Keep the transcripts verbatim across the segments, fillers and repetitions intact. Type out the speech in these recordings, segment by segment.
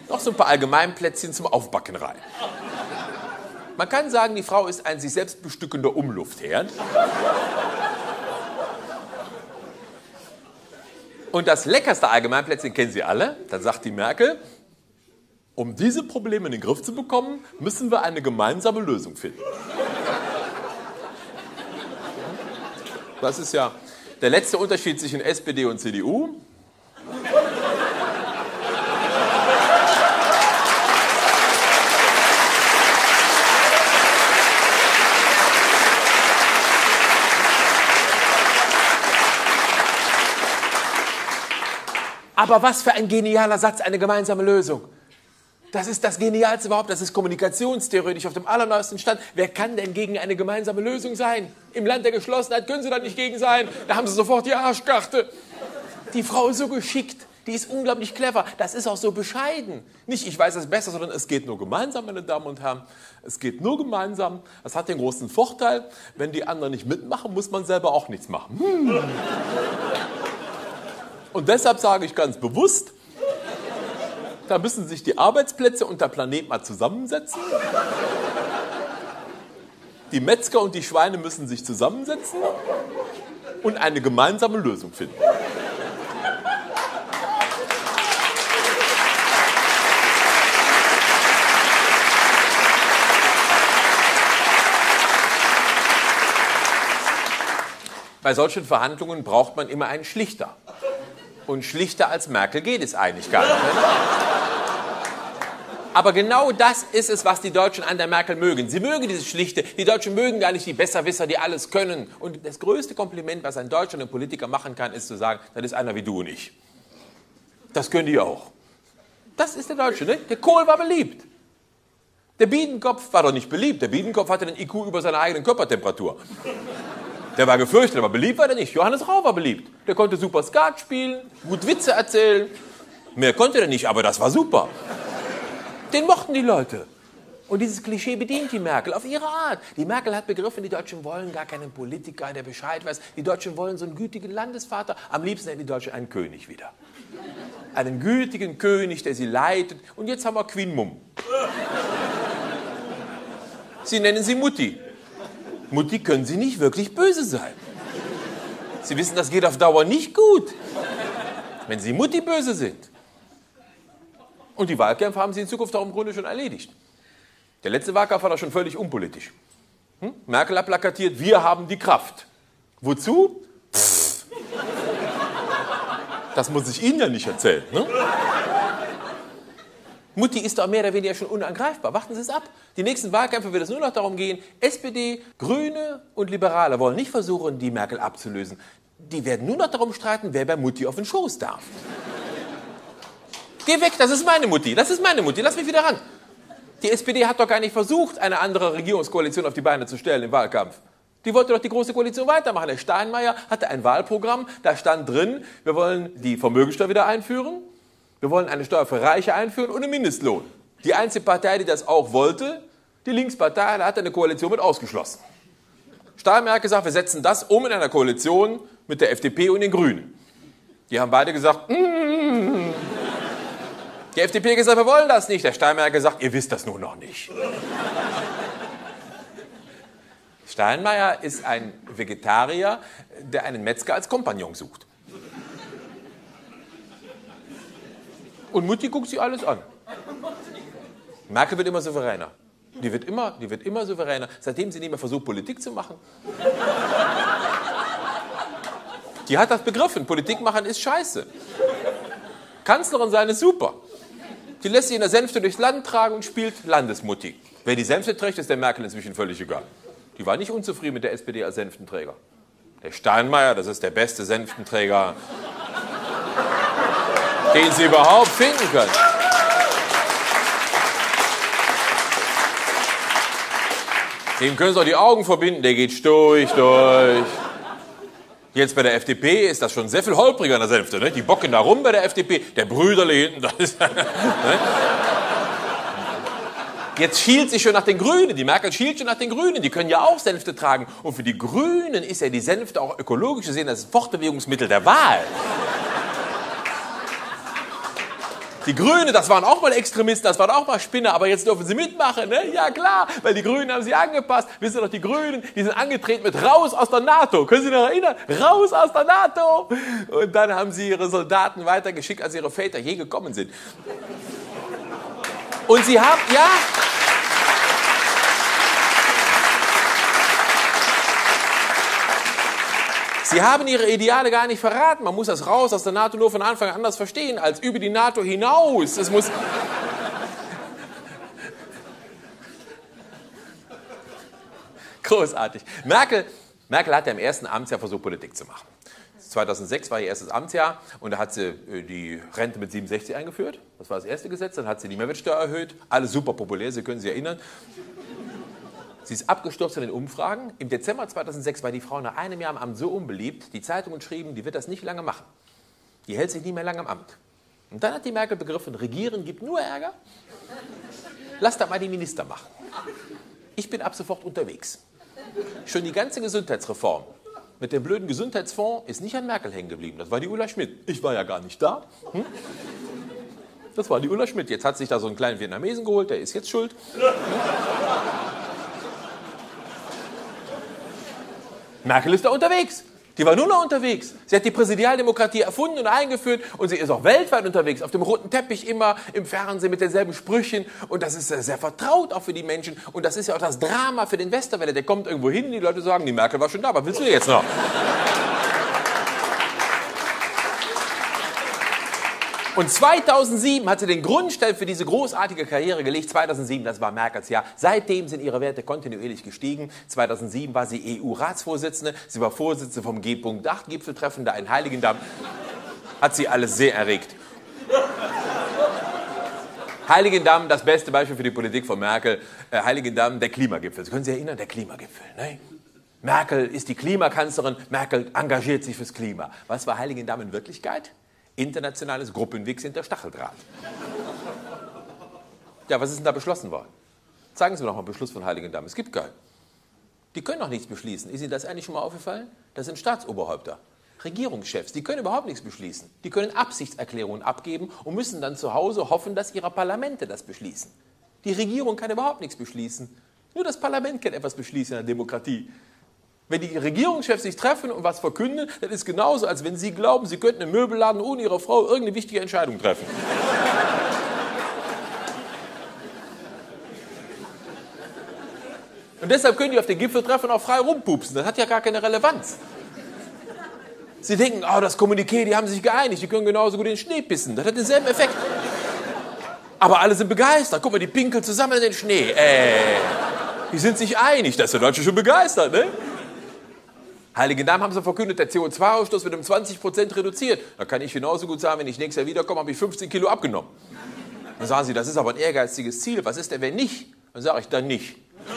noch so ein paar Allgemeinplätzchen zum Aufbacken rein. Man kann sagen, die Frau ist ein sich selbst bestückender Umluftherd. Und das leckerste Allgemeinplätzchen kennen Sie alle. Dann sagt die Merkel, um diese Probleme in den Griff zu bekommen, müssen wir eine gemeinsame Lösung finden. Das ist ja der letzte Unterschied zwischen S P D und C D U. Aber was für ein genialer Satz, eine gemeinsame Lösung. Das ist das Genialste überhaupt, das ist kommunikationstheoretisch auf dem allerneuesten Stand. Wer kann denn gegen eine gemeinsame Lösung sein? Im Land der Geschlossenheit können Sie da nicht gegen sein. Da haben Sie sofort die Arschkarte. Die Frau ist so geschickt, die ist unglaublich clever. Das ist auch so bescheiden. Nicht, ich weiß es besser, sondern es geht nur gemeinsam, meine Damen und Herren. Es geht nur gemeinsam. Das hat den großen Vorteil, wenn die anderen nicht mitmachen, muss man selber auch nichts machen. Hm. Und deshalb sage ich ganz bewusst, da müssen sich die Arbeitsplätze und der Planet mal zusammensetzen. Die Metzger und die Schweine müssen sich zusammensetzen und eine gemeinsame Lösung finden. Bei solchen Verhandlungen braucht man immer einen Schlichter. Und schlichter als Merkel geht es eigentlich gar nicht. Ne? Aber genau das ist es, was die Deutschen an der Merkel mögen. Sie mögen dieses Schlichte. Die Deutschen mögen gar nicht die Besserwisser, die alles können. Und das größte Kompliment, was ein Deutscher einem Politiker machen kann, ist zu sagen, das ist einer wie du und ich. Das können die auch. Das ist der Deutsche. Ne? Der Kohl war beliebt. Der Biedenkopf war doch nicht beliebt. Der Biedenkopf hatte den I Q über seine eigene Körpertemperatur. Der war gefürchtet, aber beliebt war der nicht. Johannes Rau war beliebt. Der konnte super Skat spielen, gut Witze erzählen. Mehr konnte der nicht, aber das war super. Den mochten die Leute. Und dieses Klischee bedient die Merkel auf ihre Art. Die Merkel hat begriffen, die Deutschen wollen gar keinen Politiker, der Bescheid weiß. Die Deutschen wollen so einen gütigen Landesvater. Am liebsten hätten die Deutschen einen König wieder. Einen gütigen König, der sie leitet. Und jetzt haben wir Queen Mum. Sie nennen sie Mutti. Mutti können Sie nicht wirklich böse sein. Sie wissen, das geht auf Dauer nicht gut, wenn Sie Mutti böse sind. Und die Wahlkämpfe haben Sie in Zukunft auch im Grunde schon erledigt. Der letzte Wahlkampf war doch schon völlig unpolitisch. Hm? Merkel hat plakatiert, wir haben die Kraft. Wozu? Pff. Das muss ich Ihnen ja nicht erzählen. Ne? Mutti ist doch mehr oder weniger schon unangreifbar. Warten Sie es ab. Die nächsten Wahlkämpfe wird es nur noch darum gehen, S P D, Grüne und Liberale wollen nicht versuchen, die Merkel abzulösen. Die werden nur noch darum streiten, wer bei Mutti auf den Schoß darf. Geh weg, das ist meine Mutti, das ist meine Mutti, lass mich wieder ran. Die S P D hat doch gar nicht versucht, eine andere Regierungskoalition auf die Beine zu stellen im Wahlkampf. Die wollte doch die Große Koalition weitermachen. Der Steinmeier hatte ein Wahlprogramm, da stand drin, wir wollen die Vermögensteuer wieder einführen. Wir wollen eine Steuer für Reiche einführen und einen Mindestlohn. Die einzige Partei, die das auch wollte, die Linkspartei, hat eine Koalition mit ausgeschlossen. Steinmeier hat gesagt, wir setzen das um in einer Koalition mit der F D P und den Grünen. Die haben beide gesagt, mm. Die F D P hat gesagt, wir wollen das nicht. Der Steinmeier hat gesagt, ihr wisst das nur noch nicht. Steinmeier ist ein Vegetarier, der einen Metzger als Kompagnon sucht. Und Mutti guckt sich alles an. Merkel wird immer souveräner. Die wird immer, die wird immer souveräner, seitdem sie nicht mehr versucht, Politik zu machen. Die hat das begriffen. Politik machen ist scheiße. Kanzlerin sein ist super. Die lässt sich in der Sänfte durchs Land tragen und spielt Landesmutti. Wer die Sänfte trägt, ist der Merkel inzwischen völlig egal. Die war nicht unzufrieden mit der S P D als Sänftenträger. Der Steinmeier, das ist der beste Sänftenträger, den Sie überhaupt finden können. Dem können Sie auch die Augen verbinden, der geht durch, durch. Jetzt bei der F D P ist das schon sehr viel holpriger in der Sänfte. Ne? Die bocken da rum bei der F D P, der Brüderle hinten. Das ist, ne? Jetzt schielt sie schon nach den Grünen. Die Merkel schielt schon nach den Grünen. Die können ja auch Sänfte tragen. Und für die Grünen ist ja die Sänfte auch ökologisch gesehen das Fortbewegungsmittel der Wahl. Die Grünen, das waren auch mal Extremisten, das waren auch mal Spinner, aber jetzt dürfen sie mitmachen, ne? Ja klar, weil die Grünen haben sie angepasst. Wisst ihr doch, die Grünen, die sind angetreten mit raus aus der NATO. Können Sie sich noch erinnern? Raus aus der NATO! Und dann haben sie ihre Soldaten weitergeschickt, als ihre Väter je gekommen sind. Und sie haben, ja... Sie haben ihre Ideale gar nicht verraten. Man muss das raus aus der NATO nur von Anfang an anders verstehen, als über die NATO hinaus. Es muss... Großartig. Merkel, Merkel hat ja im ersten Amtsjahr versucht, Politik zu machen. zweitausendsechs war ihr erstes Amtsjahr und da hat sie die Rente mit siebenundsechzig eingeführt. Das war das erste Gesetz. Dann hat sie die Mehrwertsteuer erhöht. Alles super populär, Sie können sich erinnern. Sie ist abgestürzt in den Umfragen. Im Dezember zweitausendsechs war die Frau nach einem Jahr im Amt so unbeliebt, die Zeitungen schrieben, die wird das nicht lange machen. Die hält sich nie mehr lange im Amt. Und dann hat die Merkel begriffen, Regieren gibt nur Ärger. Lass das mal die Minister machen. Ich bin ab sofort unterwegs. Schon die ganze Gesundheitsreform mit dem blöden Gesundheitsfonds ist nicht an Merkel hängen geblieben. Das war die Ulla Schmidt. Ich war ja gar nicht da. Hm? Das war die Ulla Schmidt. Jetzt hat sich da so einen kleinen Vietnamesen geholt, der ist jetzt schuld. Hm? Merkel ist da unterwegs. Die war nur noch unterwegs. Sie hat die Präsidialdemokratie erfunden und eingeführt und sie ist auch weltweit unterwegs, auf dem roten Teppich immer, im Fernsehen mit denselben Sprüchen und das ist sehr vertraut auch für die Menschen und das ist ja auch das Drama für den Westerwelle. Der kommt irgendwo hin, die Leute sagen, die Merkel war schon da, was willst du jetzt noch? Und zweitausendsieben hat sie den Grundstein für diese großartige Karriere gelegt. zweitausendsieben, das war Merkels Jahr. Seitdem sind ihre Werte kontinuierlich gestiegen. zweitausendsieben war sie E U-Ratsvorsitzende. Sie war Vorsitzende vom G acht Gipfeltreffen da in Heiligendamm. Hat sie alles sehr erregt. Heiligendamm, das beste Beispiel für die Politik von Merkel. Äh, Heiligendamm, der Klimagipfel. Sie können sich erinnern, der Klimagipfel. Ne? Merkel ist die Klimakanzlerin. Merkel engagiert sich fürs Klima. Was war Heiligendamm in Wirklichkeit? Internationales Gruppenwichs hinter Stacheldraht. Ja, was ist denn da beschlossen worden? Zeigen Sie mir noch mal einen Beschluss von Heiligendamm. Es gibt keinen. Die können doch nichts beschließen. Ist Ihnen das eigentlich schon mal aufgefallen? Das sind Staatsoberhäupter, Regierungschefs. Die können überhaupt nichts beschließen. Die können Absichtserklärungen abgeben und müssen dann zu Hause hoffen, dass ihre Parlamente das beschließen. Die Regierung kann überhaupt nichts beschließen. Nur das Parlament kann etwas beschließen in der Demokratie. Wenn die Regierungschefs sich treffen und was verkünden, dann ist es genauso, als wenn Sie glauben, Sie könnten im Möbelladen ohne Ihre Frau irgendeine wichtige Entscheidung treffen. Und deshalb können die auf den Gipfeltreffen auch frei rumpupsen. Das hat ja gar keine Relevanz. Sie denken, oh, das Kommuniqué, die haben sich geeinigt, die können genauso gut in den Schnee pissen. Das hat denselben Effekt. Aber alle sind begeistert. Guck mal, die pinkeln zusammen in den Schnee. Äh, die sind sich einig. Da ist der Deutsche schon begeistert, ne? Heiligendamm haben sie verkündet, der C O zwei Ausstoß wird um zwanzig Prozent reduziert. Da kann ich genauso gut sagen, wenn ich nächstes Jahr wiederkomme, habe ich fünfzehn Kilo abgenommen. Dann sagen sie, das ist aber ein ehrgeiziges Ziel. Was ist denn, wenn nicht? Dann sage ich, dann nicht.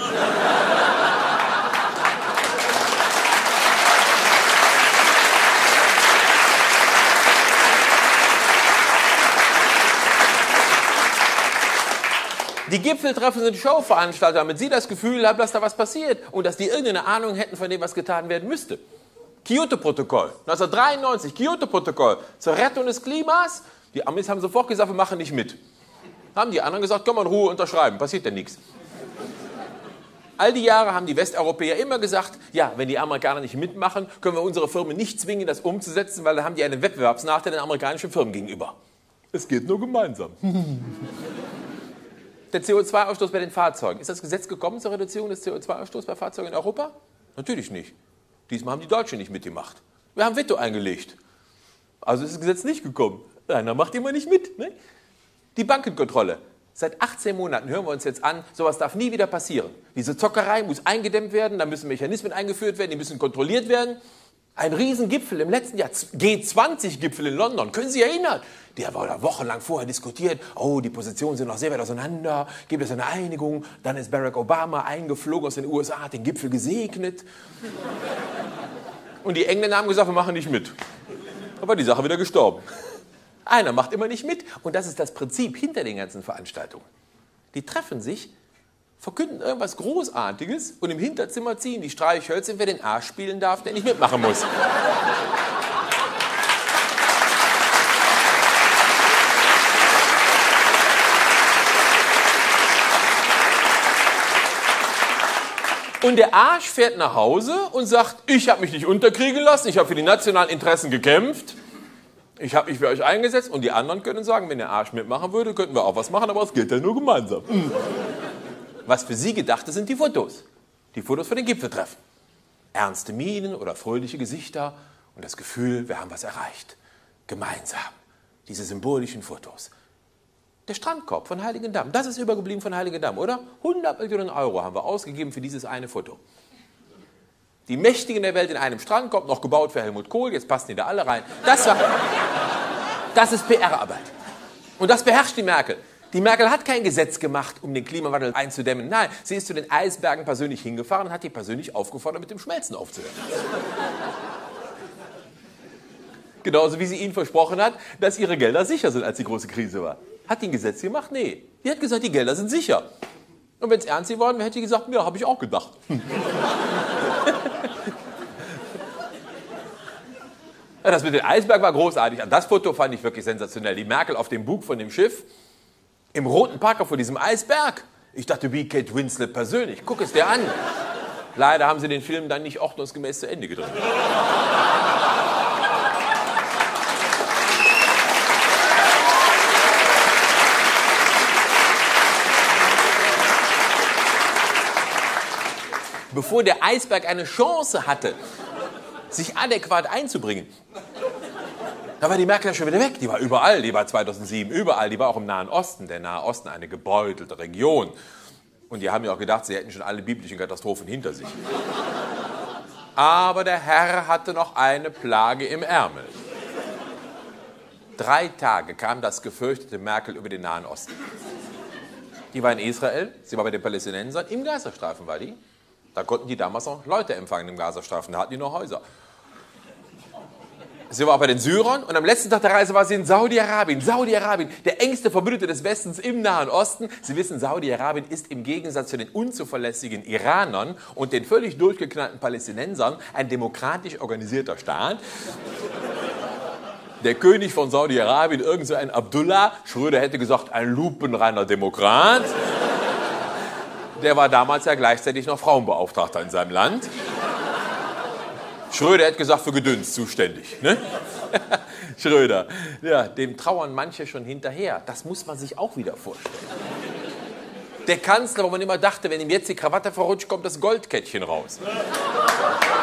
Die Gipfeltreffen sind Showveranstalter, damit Sie das Gefühl haben, dass da was passiert und dass die irgendeine Ahnung hätten von dem, was getan werden müsste. Kyoto-Protokoll, neunzehnhundertdreiundneunzig, Kyoto-Protokoll zur Rettung des Klimas. Die Amis haben sofort gesagt, wir machen nicht mit. Haben die anderen gesagt, komm mal in Ruhe unterschreiben, passiert ja nichts. All die Jahre haben die Westeuropäer immer gesagt, ja, wenn die Amerikaner nicht mitmachen, können wir unsere Firmen nicht zwingen, das umzusetzen, weil dann haben die einen Wettbewerbsnachteil den amerikanischen Firmen gegenüber. Es geht nur gemeinsam. Der C O zwei Ausstoß bei den Fahrzeugen. Ist das Gesetz gekommen zur Reduzierung des C O zwei Ausstoßes bei Fahrzeugen in Europa? Natürlich nicht. Diesmal haben die Deutschen nicht mitgemacht. Wir haben Veto eingelegt. Also ist das Gesetz nicht gekommen. Einer macht immer nicht mit. Ne? Die Bankenkontrolle. Seit achtzehn Monaten hören wir uns jetzt an, sowas darf nie wieder passieren. Diese Zockerei muss eingedämmt werden, da müssen Mechanismen eingeführt werden, die müssen kontrolliert werden. Ein Riesengipfel im letzten Jahr, G zwanzig Gipfel in London, können Sie sich erinnern? Der war da wochenlang vorher diskutiert, oh, die Positionen sind noch sehr weit auseinander, gibt es eine Einigung, dann ist Barack Obama eingeflogen aus den U S A, hat den Gipfel gesegnet. Und die Engländer haben gesagt, wir machen nicht mit. Da war die Sache wieder gestorben. Einer macht immer nicht mit und das ist das Prinzip hinter den ganzen Veranstaltungen. Die treffen sich, verkünden irgendwas Großartiges und im Hinterzimmer ziehen die Streichhölzer, wer den Arsch spielen darf, der nicht mitmachen muss. Und der Arsch fährt nach Hause und sagt, ich habe mich nicht unterkriegen lassen, ich habe für die nationalen Interessen gekämpft, ich habe mich für euch eingesetzt. Und die anderen können sagen, wenn der Arsch mitmachen würde, könnten wir auch was machen, aber es geht ja nur gemeinsam. Was für sie gedacht ist, sind die Fotos. Die Fotos für den Gipfeltreffen. Ernste Mienen oder fröhliche Gesichter und das Gefühl, wir haben was erreicht. Gemeinsam. Diese symbolischen Fotos. Der Strandkorb von Heiligendamm, das ist übergeblieben von Heiligendamm, oder? hundert Millionen Euro haben wir ausgegeben für dieses eine Foto. Die Mächtigen der Welt in einem Strandkorb, noch gebaut für Helmut Kohl, jetzt passen die da alle rein. Das, war, das ist P R-Arbeit. Und das beherrscht die Merkel. Die Merkel hat kein Gesetz gemacht, um den Klimawandel einzudämmen. Nein, sie ist zu den Eisbergen persönlich hingefahren und hat die persönlich aufgefordert, mit dem Schmelzen aufzuhören. Genauso wie sie ihnen versprochen hat, dass ihre Gelder sicher sind, als die große Krise war. Hat die ein Gesetz gemacht? Nee. Die hat gesagt, die Gelder sind sicher. Und wenn es ernst geworden wäre, hätte die gesagt, ja, habe ich auch gedacht. Ja, das mit dem Eisberg war großartig. Das Foto fand ich wirklich sensationell. Die Merkel auf dem Bug von dem Schiff, im roten Parker vor diesem Eisberg. Ich dachte, wie Kate Winslet persönlich. Guck es dir an. Leider haben sie den Film dann nicht ordnungsgemäß zu Ende gedreht. Bevor der Eisberg eine Chance hatte, sich adäquat einzubringen. Da war die Merkel ja schon wieder weg. Die war überall. Die war zweitausendsieben überall. Die war auch im Nahen Osten. Der Nahe Osten, eine gebeutelte Region. Und die haben ja auch gedacht, sie hätten schon alle biblischen Katastrophen hinter sich. Aber der Herr hatte noch eine Plage im Ärmel. Drei Tage kam das gefürchtete Merkel über den Nahen Osten. Die war in Israel. Sie war bei den Palästinensern. Im Gazastreifen war die. Da konnten die damals noch Leute empfangen im Gazastreifen, da hatten die noch Häuser. Sie war auch bei den Syrern und am letzten Tag der Reise war sie in Saudi-Arabien. Saudi-Arabien, der engste Verbündete des Westens im Nahen Osten. Sie wissen, Saudi-Arabien ist im Gegensatz zu den unzuverlässigen Iranern und den völlig durchgeknallten Palästinensern ein demokratisch organisierter Staat. Der König von Saudi-Arabien, irgend so ein Abdullah, Schröder hätte gesagt, ein lupenreiner Demokrat. Der war damals ja gleichzeitig noch Frauenbeauftragter in seinem Land. Schröder hätte gesagt, für Gedöns zuständig. Ne? Schröder, ja, dem trauern manche schon hinterher. Das muss man sich auch wieder vorstellen. Der Kanzler, wo man immer dachte, wenn ihm jetzt die Krawatte verrutscht, kommt das Goldkettchen raus.